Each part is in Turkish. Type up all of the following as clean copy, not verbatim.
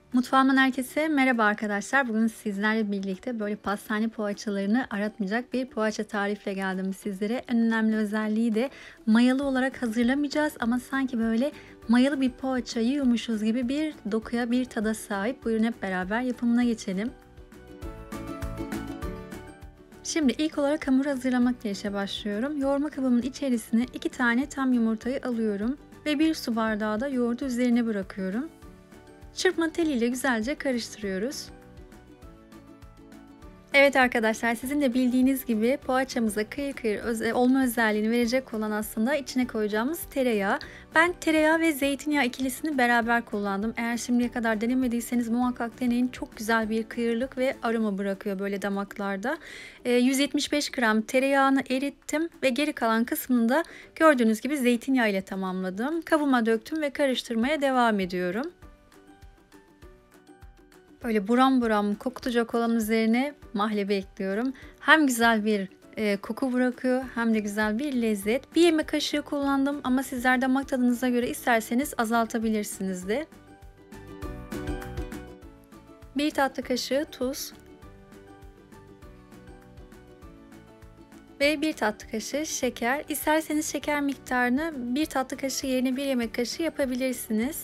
Mutfağımdan herkese merhaba arkadaşlar. Bugün sizlerle birlikte böyle pastane poğaçalarını aratmayacak bir poğaça tarifle geldim sizlere. En önemli özelliği de mayalı olarak hazırlamayacağız ama sanki böyle mayalı bir poğaça yiyormuşuz gibi bir dokuya, bir tada sahip. Buyurun hep beraber yapımına geçelim. Şimdi ilk olarak hamur hazırlamakla işe başlıyorum. Yoğurma kabımın içerisine 2 tane tam yumurtayı alıyorum ve 1 su bardağı da yoğurdu üzerine bırakıyorum. Çırpma teliyle güzelce karıştırıyoruz. Evet arkadaşlar, sizin de bildiğiniz gibi poğaçamıza kıyır kıyır olma özelliğini verecek olan aslında içine koyacağımız tereyağı. Ben tereyağı ve zeytinyağı ikilisini beraber kullandım. Eğer şimdiye kadar denemediyseniz muhakkak deneyin. Çok güzel bir kıyırlık ve aroma bırakıyor böyle damaklarda. 175 gram tereyağını erittim ve geri kalan kısmını da gördüğünüz gibi zeytinyağı ile tamamladım. Kabıma döktüm ve karıştırmaya devam ediyorum. Böyle buram buram kokutacak olan üzerine mahlebi ekliyorum. Hem güzel bir koku bırakıyor hem de güzel bir lezzet. Bir yemek kaşığı kullandım ama sizler damak tadınıza göre isterseniz azaltabilirsiniz de. Bir tatlı kaşığı tuz ve bir tatlı kaşığı şeker. İsterseniz şeker miktarını bir tatlı kaşığı yerine bir yemek kaşığı yapabilirsiniz.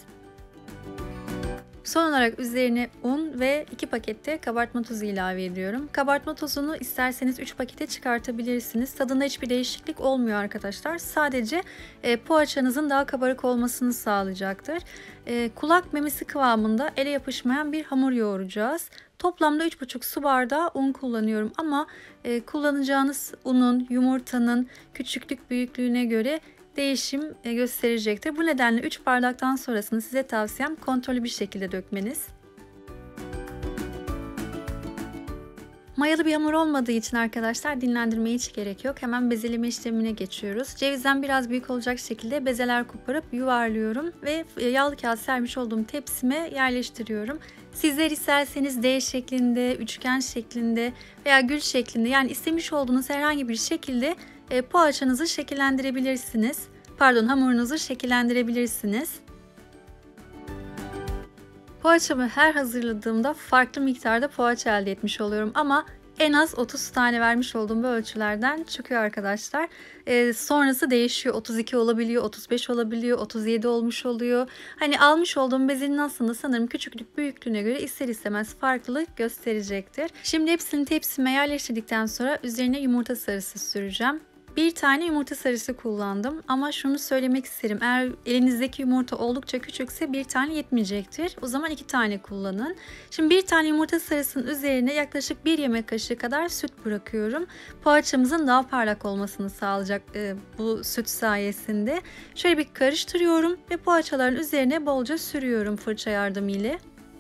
Son olarak üzerine un ve 2 pakette kabartma tozu ilave ediyorum. Kabartma tozunu isterseniz 3 pakete çıkartabilirsiniz. Tadında hiçbir değişiklik olmuyor arkadaşlar. Sadece poğaçanızın daha kabarık olmasını sağlayacaktır. Kulak memesi kıvamında ele yapışmayan bir hamur yoğuracağız. Toplamda 3,5 su bardağı un kullanıyorum ama kullanacağınız unun, yumurtanın küçüklük büyüklüğüne göre değişim gösterecektir. Bu nedenle 3 bardaktan sonrasını size tavsiyem kontrollü bir şekilde dökmeniz. Mayalı bir hamur olmadığı için arkadaşlar dinlendirmeye hiç gerek yok. Hemen bezeleme işlemine geçiyoruz. Cevizden biraz büyük olacak şekilde bezeler koparıp yuvarlıyorum ve yağlı kağıt sermiş olduğum tepsime yerleştiriyorum. Sizler isterseniz D şeklinde, üçgen şeklinde veya gül şeklinde, yani istemiş olduğunuz herhangi bir şekilde poğaçanızı şekillendirebilirsiniz. Hamurunuzu şekillendirebilirsiniz. Poğaçamı her hazırladığımda farklı miktarda poğaça elde etmiş oluyorum ama en az 30 tane vermiş olduğum bu ölçülerden çıkıyor arkadaşlar. Sonrası değişiyor. 32 olabiliyor, 35 olabiliyor, 37 olmuş oluyor. Hani almış olduğum bezenin aslında sanırım küçüklük büyüklüğüne göre ister istemez farklılık gösterecektir. Şimdi hepsini tepsime yerleştirdikten sonra üzerine yumurta sarısı süreceğim. Bir tane yumurta sarısı kullandım ama şunu söylemek isterim. Eğer elinizdeki yumurta oldukça küçükse bir tane yetmeyecektir. O zaman 2 tane kullanın. Şimdi bir tane yumurta sarısının üzerine yaklaşık 1 yemek kaşığı kadar süt bırakıyorum. Poğaçamızın daha parlak olmasını sağlayacak bu süt sayesinde. Şöyle bir karıştırıyorum ve poğaçaların üzerine bolca sürüyorum fırça yardımıyla.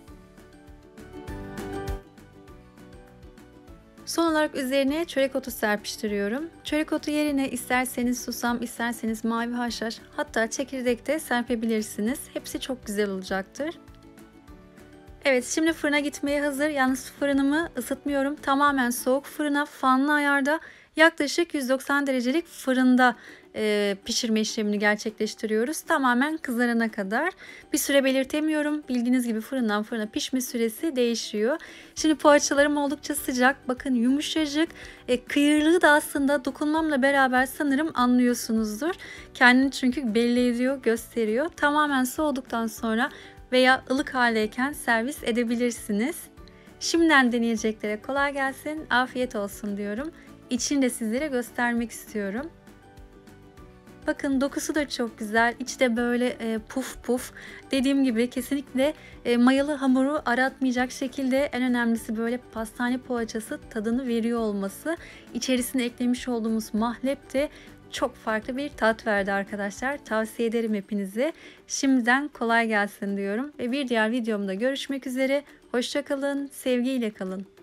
Son olarak üzerine çörek otu serpiştiriyorum. Çörek otu yerine isterseniz susam, isterseniz mavi haşhaş, hatta çekirdek de serpebilirsiniz. Hepsi çok güzel olacaktır. Evet, şimdi fırına gitmeye hazır. Yalnız fırınımı ısıtmıyorum. Tamamen soğuk fırına, fanlı ayarda yaklaşık 190 derecelik fırında pişirme işlemini gerçekleştiriyoruz. Tamamen kızarana kadar. Bir süre belirtemiyorum. Bildiğiniz gibi fırından fırına pişme süresi değişiyor. Şimdi poğaçalarım oldukça sıcak. Bakın yumuşacık. Kıyırlığı da aslında dokunmamla beraber sanırım anlıyorsunuzdur. Kendini çünkü belli ediyor, gösteriyor. Tamamen soğuduktan sonra veya ılık haldeyken servis edebilirsiniz. Şimdiden deneyeceklere kolay gelsin, afiyet olsun diyorum. İçini de sizlere göstermek istiyorum. Bakın dokusu da çok güzel. İçi de böyle puf puf. Dediğim gibi kesinlikle mayalı hamuru aratmayacak şekilde, en önemlisi böyle pastane poğaçası tadını veriyor olması. İçerisine eklemiş olduğumuz mahlep de çok farklı bir tat verdi arkadaşlar. Tavsiye ederim hepinize. Şimdiden kolay gelsin diyorum ve bir diğer videomda görüşmek üzere. Hoşça kalın, sevgiyle kalın.